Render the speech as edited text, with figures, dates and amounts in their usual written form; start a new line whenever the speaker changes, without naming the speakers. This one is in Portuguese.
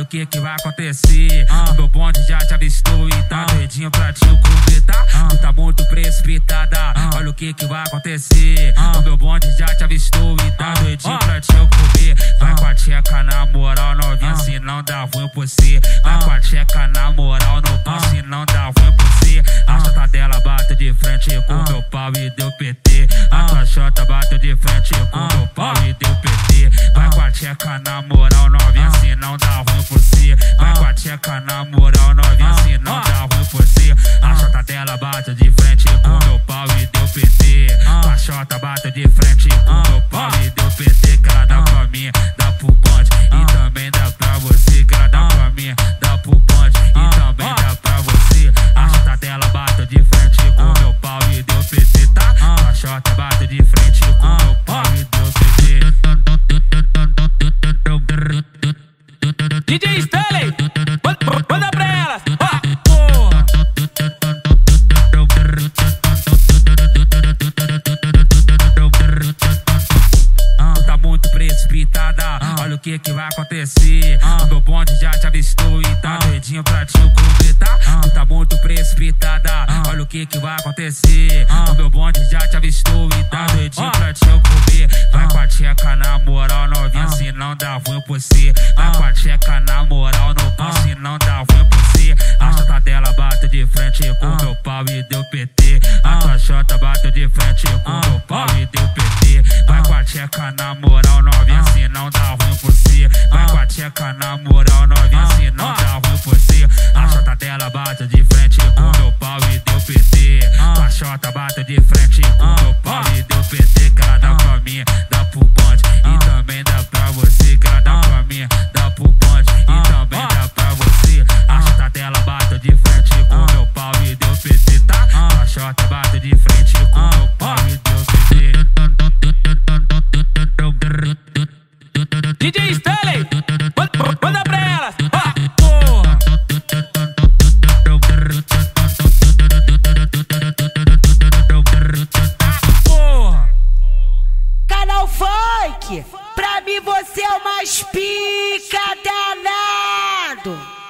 olha o que vai acontecer. O meu bonde já te avistou e tá doidinho pra te completar. Tu tá muito precipitada, olha o que vai acontecer. O meu bonde já te avistou e tá doidinho pra te comer. Vai com a tcheca na moral, novinha, se não dá ruim por você. Vai com a tcheca na moral, no pau, se não dá ruim por você. A chota dela bate de frente com meu pau e deu PT. A tua chota bate de frente com meu pau e deu PT. Vai com a tcheca na moral, novinha, se não dá ruim por você. Vai com a tcheca na moral, novinha, se não dá ruim por você. A chota dela bate de frente com meu pau e deu PT. A chota bate de frente com meu pau e deu PT. Que ela dá pra mim, dá pro bonde e também dá pra você. Que ela dá pra mim, dá pro bonde e também dá pra você. A chota dela bate de frente com meu pau e deu PT, tá? A chota bate de frente com meu pau e deu PT.
DJ Stanley, manda pra elas.
Tá muito precipitada, olha o que vai acontecer. O meu bonde já te avistou e tá doidinho pra te completar. Tu tá muito precipitada, olha o que vai acontecer. O meu bonde já te avistou e tá doidinho pra te comer. Vai com a tcheca na moral, novinha, se não dá ruim por você. Vai com a tcheca na moral, no pau, se não dá ruim por você. A chota dela bate de frente com meu pau e deu PT. A tua chota bate de frente com meu pau e deu PT. Vai com a tcheca na moral, novinha, se não dá ruim por você. Vai com a tcheca na moral, novinha, se não dá ruim por você. A chota dela bate de frente com meu pau e deu PT. A chota bate de frente com meu pau e deu PT. Que ela dá pra mim, dá pro bonde e também dá pra você. Que ela dá pra mim, dá pro bonde e também dá pra você. A chota dela bate de frente com meu pau e deu PT, tá? A chota bate de frente com meu pau e deu PT.
DJ Stanley, manda pra elas.
Canal Funk, pra mim você é o mais pica danado.